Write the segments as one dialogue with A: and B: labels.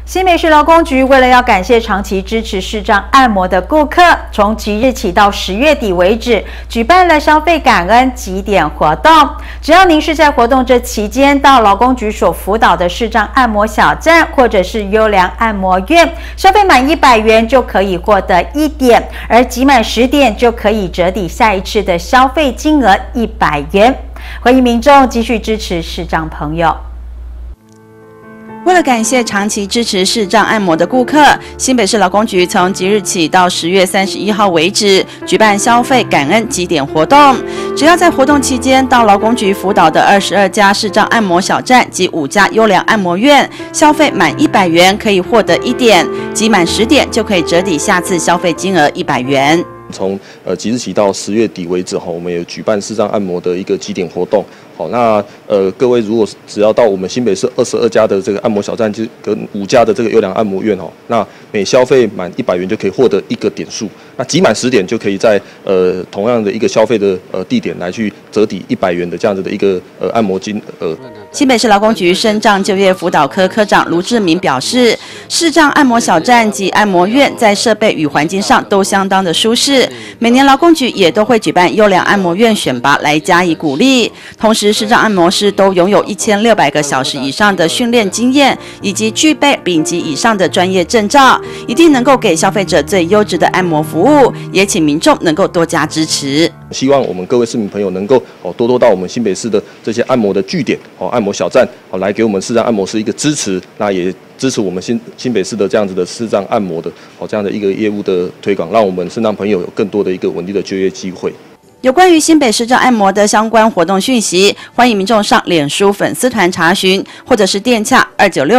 A: 新北市劳工局为了要感谢长期支持视障按摩的顾客，从即日起到10月底为止，举办了消费感恩集点活动。只要您是在活动这期间到劳工局所辅导的视障按摩小站或者是优良按摩院，消费满100元就可以获得1点，而集满10点就可以折抵下一次的消费金额100元。欢迎民众继续支持视障朋友。
B: 为了感谢长期支持视障按摩的顾客，新北市劳工局从即日起到10月31号为止，举办消费感恩集点活动。只要在活动期间到劳工局辅导的22家视障按摩小站及5家优良按摩院，消费满100元可以获得1点，集满10点就可以折抵下次消费金额100元。
C: 从即日起到10月底为止我们有举办视障按摩的一个集点活动。那各位如果只要到我们新北市22家的这个按摩小站，就跟5家的这个优良按摩院那每消费满100元就可以获得1个点数。那集满10点就可以在同样的一个消费的地点来去折抵100元的这样子的一个按摩金额。
B: 新北市劳工局身障就业辅导科科长卢志明表示，视障按摩小站及按摩院在设备与环境上都相当的舒适。每年劳工局也都会举办优良按摩院选拔来加以鼓励，同时视障按摩师都拥有1600个小时以上的训练经验，以及具备丙级以上的专业证照，一定能够给消费者最优质的按摩服务，也请民众能够多加支持。
C: 希望我们各位市民朋友能够多多到我们新北市的这些按摩的据点按摩小站来给我们视障按摩师一个支持，那也支持我们新北市的这样子的视障按摩的这样的一个业务的推广，让我们视障朋友有更多的一个稳定的就业机会。
B: 有关于新北视障按摩的相关活动讯息，欢迎民众上脸书粉丝团查询，或者是电洽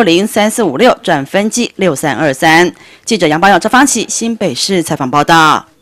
B: 29603456转分机6323。记者杨宝友、赵芳琪新北市采访报道。